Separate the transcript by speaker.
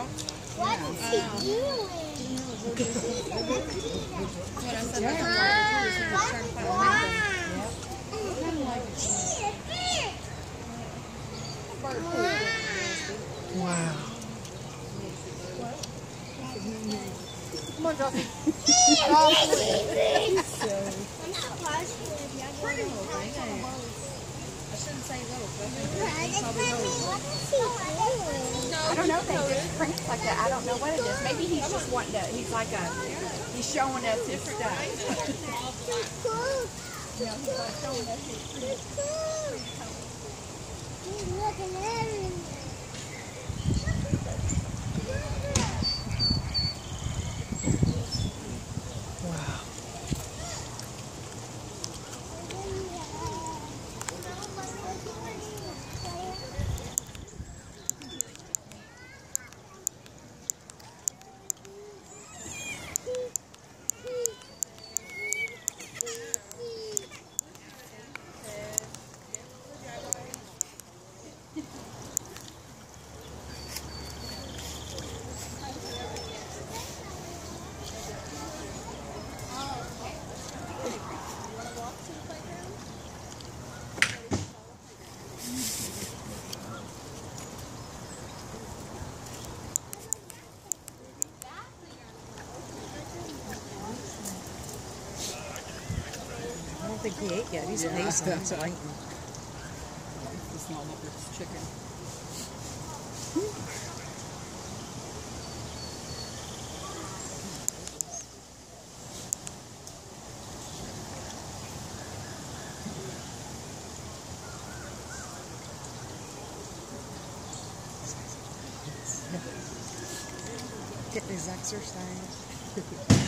Speaker 1: What is he doing?
Speaker 2: Wow.
Speaker 3: Come on, Josie.
Speaker 4: I shouldn't say little, but
Speaker 3: I don't know if they just prints like that. I don't know what it is. Maybe he's just wanting to, he's like he's showing us his stuff. You know, he's like showing us his
Speaker 1: He's looking at everything.
Speaker 2: Wow. I don't think he ate yet. He's pacing. He's waiting.
Speaker 4: it's not like it's chicken.
Speaker 2: Getting his exercise.